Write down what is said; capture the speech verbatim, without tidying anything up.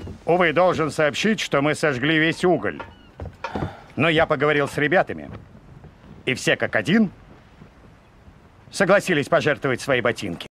Увы, должен сообщить, что мы сожгли весь уголь. Но я поговорил с ребятами, и все как один согласились пожертвовать свои ботинки.